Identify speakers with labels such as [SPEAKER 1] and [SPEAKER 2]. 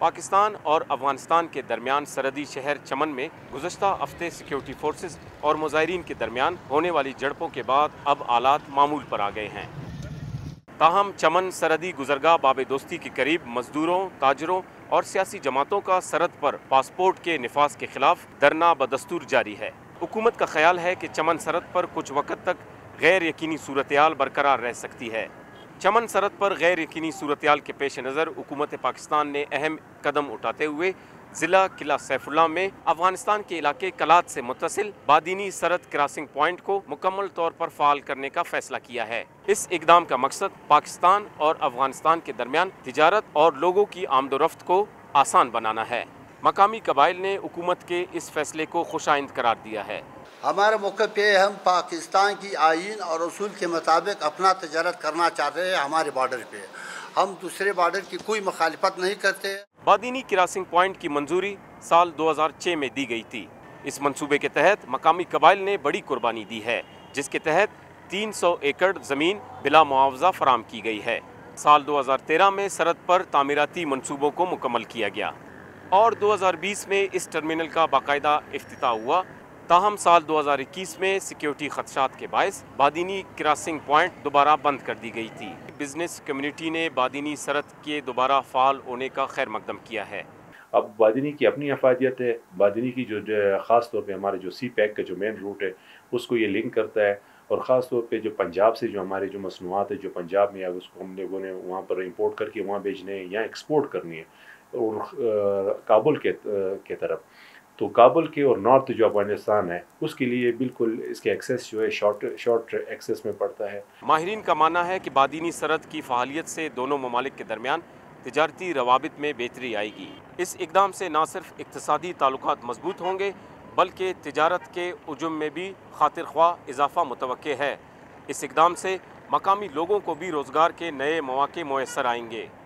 [SPEAKER 1] پاکستان اور افغانستان کے درمیان سرحدی شہر چمن میں گزشتہ ہفتے سیکیورٹی فورسز اور مظاہرین کے درمیان ہونے والی جھڑپوں کے بعد اب حالات معمول پر آ گئے ہیں۔ تاہم چمن سرحدی گزرگاہ باب دوستی کے قریب مزدوروں، تاجروں اور سیاسی جماعتوں کا سرحد پر پاسپورٹ کے نفاذ کے خلاف دھرنا بدستور جاری ہے۔ حکومت کا خیال ہے کہ چمن سرحد پر کچھ وقت تک غیر یقینی صورتحال برقرار رہ سکتی ہے۔ چمن سرحد پر غیر یقینی صورتحال کے پیش نظر حکومت پاکستان نے اہم قدم اٹھاتے ہوئے ضلع قلعہ سیف اللہ میں افغانستان کے علاقے کلات سے متصل بادینی سرحد کراسنگ پوائنٹ کو مکمل طور پر فعال کرنے کا فیصلہ کیا ہے۔ اس اقدام کا مقصد پاکستان اور افغانستان کے درمیان تجارت اور لوگوں کی آمد و رفت کو آسان بنانا ہے۔ مقامی قبائل نے حکومت کے اس فیصلے کو خوش آئند قرار دیا ہے۔
[SPEAKER 2] ہمارے موقع پہ ہم پاکستان کی آئین اور اصول کے مطابق اپنا تجارت کرنا چاہتے ہیں ہمارے بارڈر پہ۔ ہم دوسرے بارڈر کی کوئی مخالفت نہیں کرتے۔
[SPEAKER 1] بادینی کراسنگ پوائنٹ کی منظوری سال 2006 میں دی گئی تھی۔ اس منصوبے کے تحت مقامی قبائل نے بڑی قربانی دی ہے، جس کے تحت 300 ایکڑ زمین بلا معاوضہ فراہم کی گئی ہے۔ سال 2013 میں سرحد پر تعمیراتی منصوبوں کو مکمل کیا گیا اور 2020 میں اس ٹرمینل کا باقاعدہ افتتاح ہوا۔ تاہم سال 2021 میں سیکیورٹی خدشات کے باعث بادینی کراسنگ پوائنٹ دوبارہ بند کر دی گئی تھی۔ بزنس کمیونٹی نے بادینی سرحد کے دوبارہ فعال ہونے کا خیر مقدم کیا ہے۔
[SPEAKER 3] اب بادینی کی اپنی افادیت ہے۔ بادینی کی جو خاص طور پہ ہمارے جو سی پیک کا جو مین روٹ ہے اس کو یہ لنک کرتا ہے، اور خاص طور پہ جو پنجاب سے جو ہمارے جو مصنوعات ہے جو پنجاب میں اس کو ہم لوگوں نے وہاں پر امپورٹ کر کے وہاں بیچنے ہیں یا ایکسپورٹ کرنی ہے اور کابل کے طرف، تو کابل کے اور نارتھ جو افغانستان ہے اس کے لیے بالکل اس کے ایکسیس جو ہے شارٹ ایکسیس میں پڑتا ہے۔
[SPEAKER 1] ماہرین کا ماننا ہے کہ بادینی سرحد کی فعالیت سے دونوں ممالک کے درمیان تجارتی روابط میں بہتری آئے گی۔ اس اقدام سے نہ صرف اقتصادی تعلقات مضبوط ہوں گے بلکہ تجارت کے حجم میں بھی خاطر خواہ اضافہ متوقع ہے۔ اس اقدام سے مقامی لوگوں کو بھی روزگار کے نئے مواقع میسر آئیں گے۔